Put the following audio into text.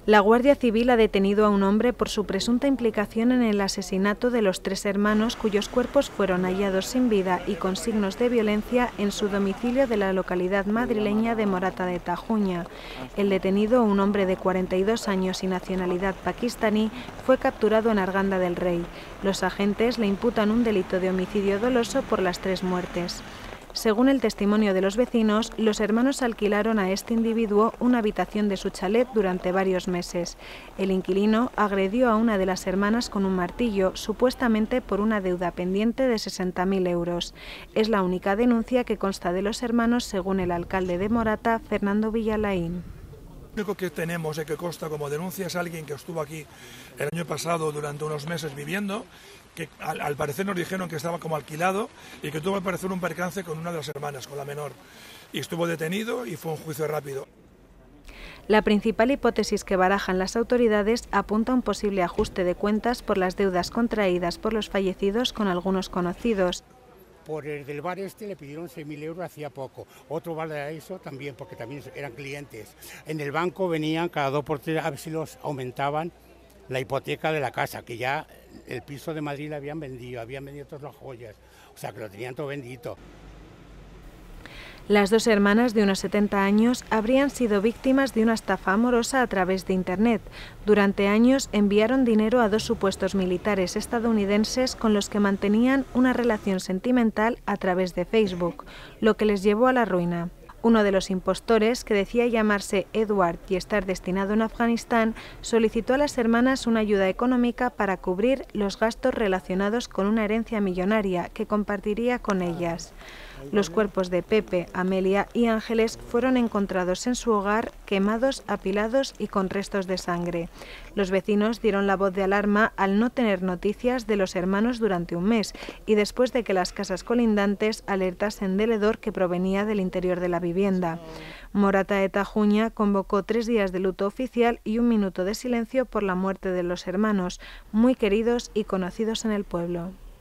La Guardia Civil ha detenido a un hombre por su presunta implicación en el asesinato de los 3 hermanos cuyos cuerpos fueron hallados sin vida y con signos de violencia en su domicilio de la localidad madrileña de Morata de Tajuña. El detenido, un hombre de 42 años y nacionalidad pakistaní, fue capturado en Arganda del Rey. Los agentes le imputan un delito de homicidio doloso por las 3 muertes. Según el testimonio de los vecinos, los hermanos alquilaron a este individuo una habitación de su chalet durante varios meses. El inquilino agredió a una de las hermanas con un martillo, supuestamente por una deuda pendiente de 60.000 euros. Es la única denuncia que consta de los hermanos, según el alcalde de Morata, Fernando Villalaín. Lo único que tenemos y que consta como denuncia es alguien que estuvo aquí el año pasado durante unos meses viviendo, que al parecer nos dijeron que estaba como alquilado y que tuvo al parecer un percance con una de las hermanas, con la menor, y estuvo detenido y fue un juicio rápido. La principal hipótesis que barajan las autoridades apunta a un posible ajuste de cuentas por las deudas contraídas por los fallecidos con algunos conocidos. Por el del bar este le pidieron 6.000 euros hacía poco, otro bar de eso también, porque también eran clientes. En el banco venían cada 2 por 3 a ver si los aumentaban la hipoteca de la casa, que ya el piso de Madrid le habían vendido todas las joyas, o sea que lo tenían todo bendito. Las 2 hermanas de unos 70 años habrían sido víctimas de una estafa amorosa a través de Internet. Durante años enviaron dinero a 2 supuestos militares estadounidenses con los que mantenían una relación sentimental a través de Facebook, lo que les llevó a la ruina. Uno de los impostores, que decía llamarse Edward y estar destinado en Afganistán, solicitó a las hermanas una ayuda económica para cubrir los gastos relacionados con una herencia millonaria que compartiría con ellas. Los cuerpos de Pepe, Amelia y Ángeles fueron encontrados en su hogar, quemados, apilados y con restos de sangre. Los vecinos dieron la voz de alarma al no tener noticias de los hermanos durante un mes y después de que las casas colindantes alertasen del hedor que provenía del interior de la vivienda. Morata de Tajuña convocó 3 días de luto oficial y 1 minuto de silencio por la muerte de los hermanos, muy queridos y conocidos en el pueblo.